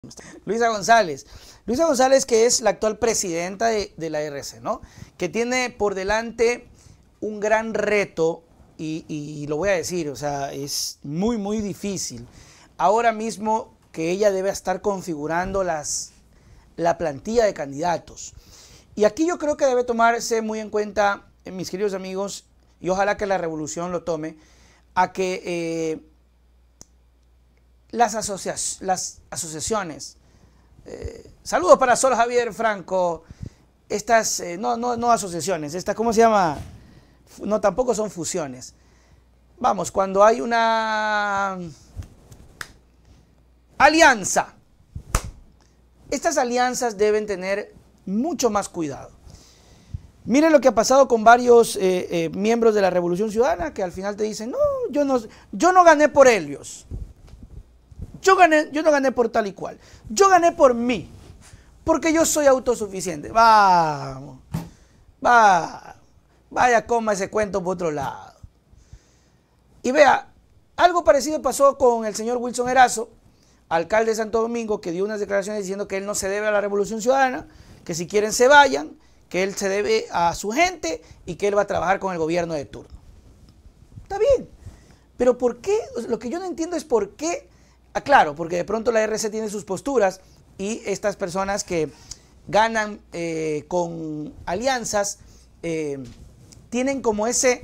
Luisa González. Luisa González, que es la actual presidenta de la RC, ¿no? Que tiene por delante un gran reto y lo voy a decir, o sea, es muy, muy difícil. Ahora mismo que ella debe estar configurando la plantilla de candidatos. Y aquí yo creo que debe tomarse muy en cuenta, mis queridos amigos, y ojalá que la revolución lo tome, a que las asociaciones, saludos para Sol Javier Franco, estas, no asociaciones, estas, ¿cómo se llama? No, tampoco son fusiones. Vamos, cuando hay una alianza, estas alianzas deben tener mucho más cuidado. Miren lo que ha pasado con varios miembros de la Revolución Ciudadana que al final te dicen, no, yo no gané por ellos. Yo no gané por tal y cual. Yo gané por mí. Porque yo soy autosuficiente. Vamos. Vaya, coma ese cuento por otro lado. Y vea, algo parecido pasó con el señor Wilson Erazo, alcalde de Santo Domingo, que dio unas declaraciones diciendo que él no se debe a la Revolución Ciudadana, que si quieren se vayan, que él se debe a su gente y que él va a trabajar con el gobierno de turno. Está bien. Pero ¿por qué? Lo que yo no entiendo es por qué. Claro, porque de pronto la RC tiene sus posturas y estas personas que ganan con alianzas tienen como ese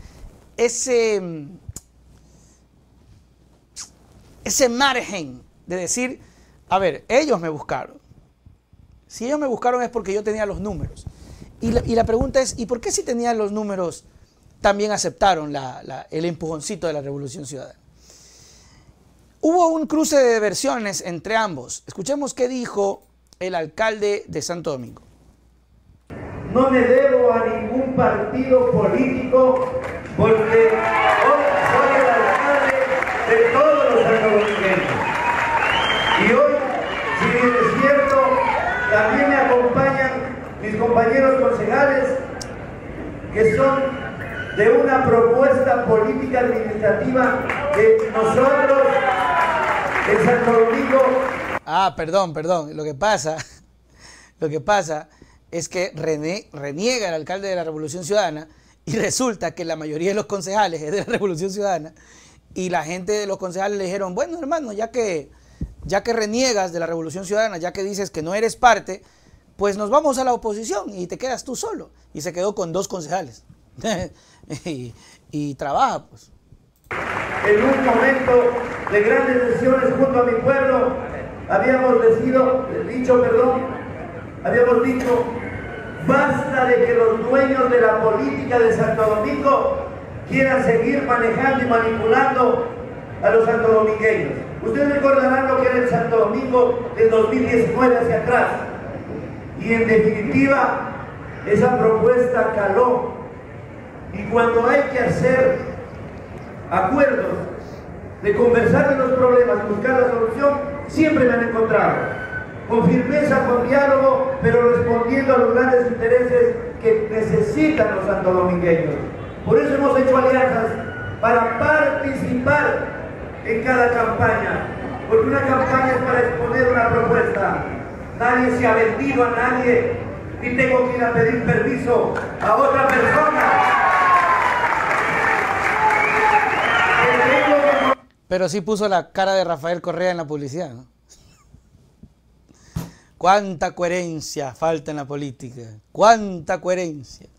margen de decir, a ver, ellos me buscaron. Si ellos me buscaron es porque yo tenía los números. Y la pregunta es, ¿y por qué si tenían los números también aceptaron el empujoncito de la Revolución Ciudadana? Hubo un cruce de versiones entre ambos. Escuchemos qué dijo el alcalde de Santo Domingo. No me debo a ningún partido político porque hoy soy el alcalde de todos los santodomingueños. Y hoy, si bien es cierto, también me acompañan mis compañeros concejales que son de una propuesta política administrativa que nosotros en Santo Domingo... Perdón. Lo que pasa es que reniega el alcalde de la Revolución Ciudadana y resulta que la mayoría de los concejales es de la Revolución Ciudadana y la gente de los concejales le dijeron, bueno hermano, ya que reniegas de la Revolución Ciudadana, ya que dices que no eres parte, pues nos vamos a la oposición y te quedas tú solo. Y se quedó con 2 concejales. y trabaja pues. En un momento de grandes decisiones junto a mi pueblo, habíamos dicho, basta de que los dueños de la política de Santo Domingo quieran seguir manejando y manipulando a los santodomingueños. Ustedes recordarán lo que era el Santo Domingo del 2019 hacia atrás. Y en definitiva, esa propuesta caló. Y cuando hay que hacer acuerdos, de conversar de los problemas, buscar la solución, siempre me han encontrado. Con firmeza, con diálogo, pero respondiendo a los grandes intereses que necesitan los santodomingueños. Por eso hemos hecho alianzas para participar en cada campaña. Porque una campaña es para exponer una propuesta. Nadie se ha vendido a nadie, ni tengo que ir a pedir permiso a otra persona. Pero sí puso la cara de Rafael Correa en la publicidad, ¿no? Cuánta coherencia falta en la política. Cuánta coherencia.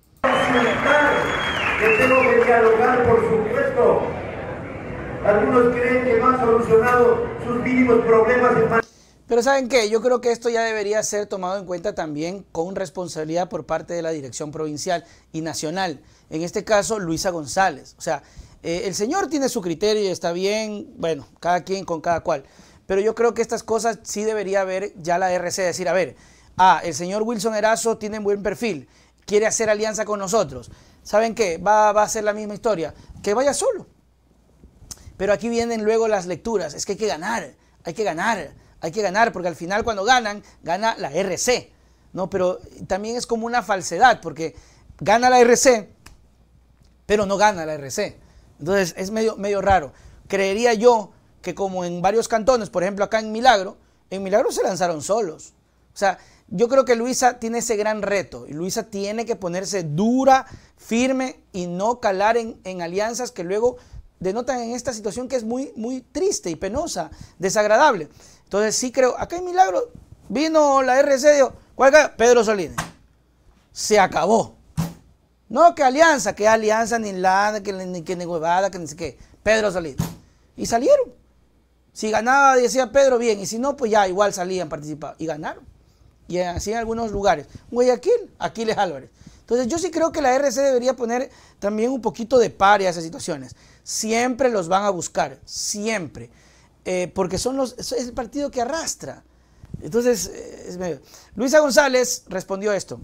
Que tengo que dialogar, por supuesto. Algunos creen que no han solucionado sus mínimos problemas en... Pero ¿saben qué? Yo creo que esto ya debería ser tomado en cuenta también con responsabilidad por parte de la dirección provincial y nacional. En este caso, Luisa González. O sea, el señor tiene su criterio y está bien, bueno, cada quien con cada cual. Pero yo creo que estas cosas sí debería haber ya la RC, decir, a ver, el señor Wilson Erazo tiene buen perfil, quiere hacer alianza con nosotros. ¿Saben qué? Va a ser la misma historia, que vaya solo. Pero aquí vienen luego las lecturas, es que hay que ganar, porque al final cuando ganan, gana la RC, ¿no? Pero también es como una falsedad, porque gana la RC, pero no gana la RC. Entonces es medio raro. Creería yo que como en varios cantones, por ejemplo acá en Milagro, En Milagro se lanzaron solos. O sea, yo creo que Luisa tiene ese gran reto y Luisa tiene que ponerse dura, firme y no calar en alianzas que luego denotan en esta situación que es muy, muy triste y penosa, desagradable. Entonces sí creo, acá en Milagro vino la RC y dijo, ¿cuál es? Pedro Solís. Se acabó. No que alianza ni nada, ni huevada, que ni sé qué. Pedro Solís. Y salieron. Si ganaba, decía Pedro, bien. Y si no, pues ya igual salían, participaban. Y ganaron. Y así en algunos lugares. Guayaquil, Aquiles Álvarez. Entonces yo sí creo que la RC debería poner también un poquito de par a esas situaciones. Siempre los van a buscar, siempre. Porque es el partido que arrastra. Entonces, Luisa González respondió esto.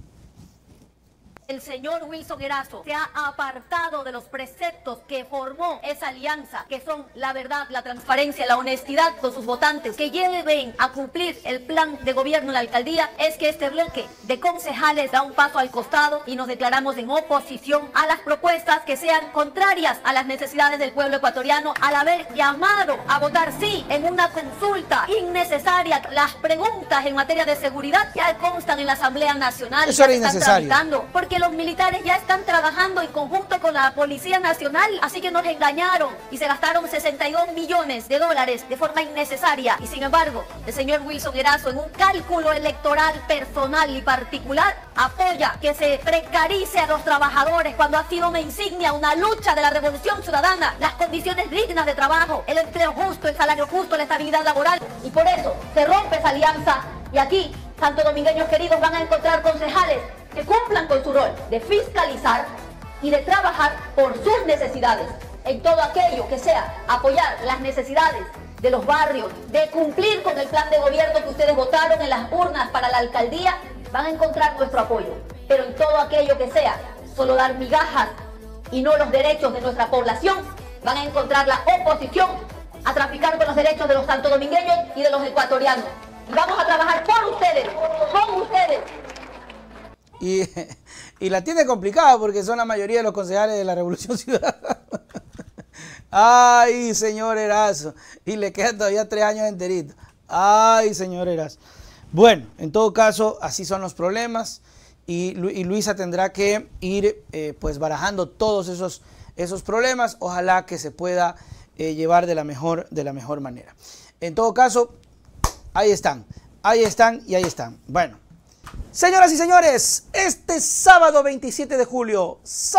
El señor Wilson Erazo se ha apartado de los preceptos que formó esa alianza, que son la verdad, la transparencia, la honestidad con sus votantes, que lleven a cumplir el plan de gobierno en la alcaldía. Es que este bloque de concejales da un paso al costado y nos declaramos en oposición a las propuestas que sean contrarias a las necesidades del pueblo ecuatoriano, al haber llamado a votar sí en una consulta innecesaria. Las preguntas en materia de seguridad ya constan en la Asamblea Nacional. Eso era innecesario. Porque los militares ya están trabajando en conjunto con la Policía Nacional, así que nos engañaron y se gastaron 62 millones de dólares de forma innecesaria. Y sin embargo, el señor Wilson Erazo, en un cálculo electoral personal y particular, apoya que se precarice a los trabajadores cuando ha sido una insignia, una lucha de la revolución ciudadana, las condiciones dignas de trabajo, el empleo justo, el salario justo, la estabilidad laboral. Y por eso se rompe esa alianza y aquí, santodomingueños queridos, van a encontrar concejales que cumplan con su rol de fiscalizar y de trabajar por sus necesidades, en todo aquello que sea apoyar las necesidades de los barrios, de cumplir con el plan de gobierno que ustedes votaron en las urnas para la alcaldía, van a encontrar nuestro apoyo. Pero en todo aquello que sea solo dar migajas y no los derechos de nuestra población, van a encontrar la oposición a traficar con los derechos de los santodomingueños y de los ecuatorianos. Y vamos a trabajar por ustedes, con ustedes. Y la tiene complicada porque son la mayoría de los concejales de la Revolución Ciudadana. Ay, señor Erazo. Y le quedan todavía 3 años enteritos. Ay, señor Erazo. Bueno, en todo caso, así son los problemas. Y Luisa tendrá que ir pues barajando todos esos problemas. Ojalá que se pueda llevar de la mejor manera. En todo caso, ahí están y ahí están. Bueno. Señoras y señores, este sábado 27 de julio,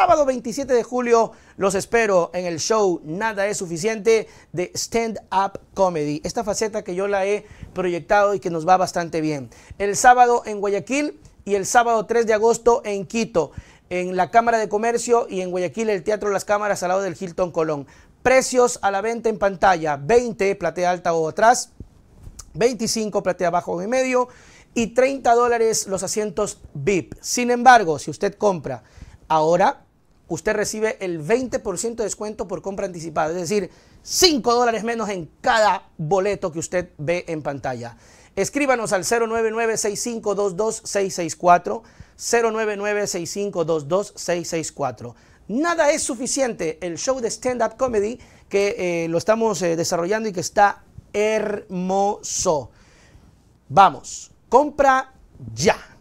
los espero en el show Nada es Suficiente de Stand Up Comedy. Esta faceta que yo la he proyectado y que nos va bastante bien. El sábado en Guayaquil y el sábado 3 de agosto en Quito, en la Cámara de Comercio, y en Guayaquil el Teatro Las Cámaras al lado del Hilton Colón. Precios a la venta en pantalla: 20 platea alta o atrás, 25 platea abajo o en medio, y $30 los asientos VIP. Sin embargo, si usted compra ahora, usted recibe el 20% de descuento por compra anticipada, es decir, $5 menos en cada boleto que usted ve en pantalla. Escríbanos al 099-6522-664, 099-6522-664. Nada es Suficiente, el show de stand-up comedy que lo estamos desarrollando y que está hermoso. Vamos. Compra ya.